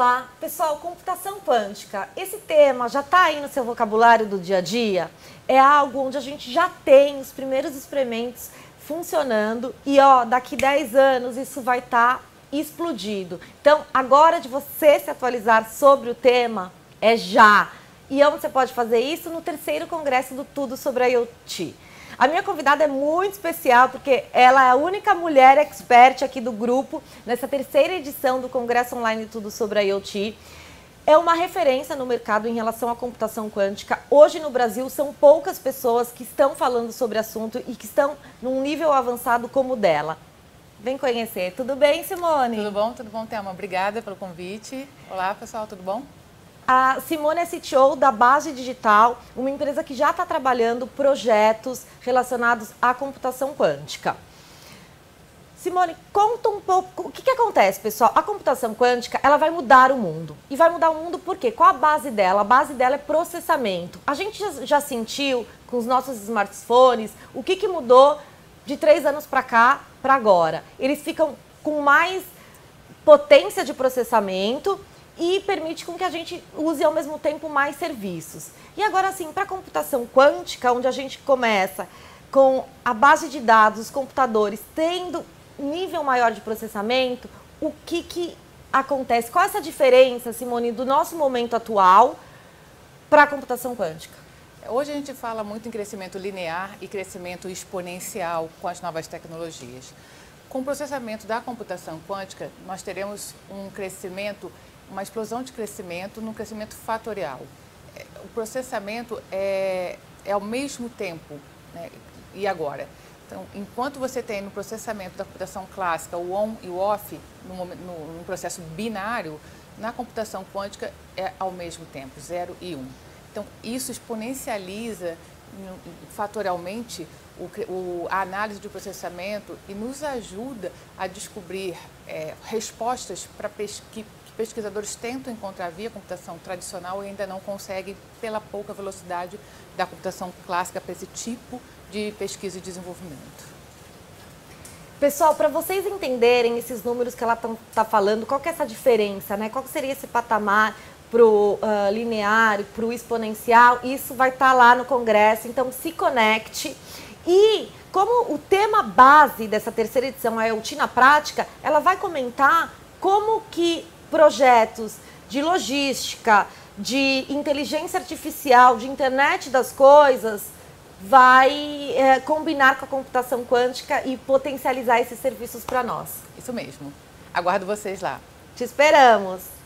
lá. Pessoal, computação quântica, esse tema já está aí no seu vocabulário do dia a dia? É algo onde a gente já tem os primeiros experimentos funcionando e daqui 10 anos isso vai estar explodido. Então, agora de você se atualizar sobre o tema é já. E onde você pode fazer isso? No 3º Congresso do Tudo sobre IoT. A minha convidada é muito especial porque ela é a única mulher expert aqui do grupo nessa 3ª edição do Congresso Online Tudo sobre IoT. É uma referência no mercado em relação à computação quântica. Hoje no Brasil são poucas pessoas que estão falando sobre o assunto e que estão num nível avançado como o dela. Vem conhecer. Tudo bem, Simone? Tudo bom, Thelma. Obrigada pelo convite. Olá, pessoal, tudo bom? A Simone é CTO da Base Digital, uma empresa que já está trabalhando projetos relacionados à computação quântica. Simone, conta um pouco, o que acontece, pessoal? A computação quântica, ela vai mudar o mundo. E vai mudar o mundo por quê? Qual a base dela? A base dela é processamento. A gente já sentiu com os nossos smartphones o que mudou de 3 anos para cá, para agora. Eles ficam com mais potência de processamento e permite com que a gente use ao mesmo tempo mais serviços. E agora, assim, para a computação quântica, onde a gente começa com a base de dados, os computadores tendo nível maior de processamento, o que acontece? Qual é essa diferença, Simone, do nosso momento atual para a computação quântica? Hoje a gente fala muito em crescimento linear e crescimento exponencial com as novas tecnologias. Com o processamento da computação quântica, nós teremos um crescimento, uma explosão de crescimento no crescimento fatorial. O processamento é ao mesmo tempo, né? E agora? Então, enquanto você tem no processamento da computação clássica o on e o off, no processo binário, na computação quântica é ao mesmo tempo, 0 e 1. Então, isso exponencializa fatorialmente a análise de processamento e nos ajuda a descobrir respostas que pesquisadores tentam encontrar via computação tradicional e ainda não conseguem pela pouca velocidade da computação clássica para esse tipo de pesquisa e desenvolvimento. Pessoal, para vocês entenderem esses números que ela está falando, qual que é essa diferença, né? Qual que seria esse patamar para o linear e para o exponencial? Isso vai estar lá no congresso, então se conecte. E como o tema base dessa 3ª edição é IoT na prática, ela vai comentar como que projetos de logística, de inteligência artificial, de internet das coisas, vai combinar com a computação quântica e potencializar esses serviços para nós. Isso mesmo. Aguardo vocês lá. Te esperamos!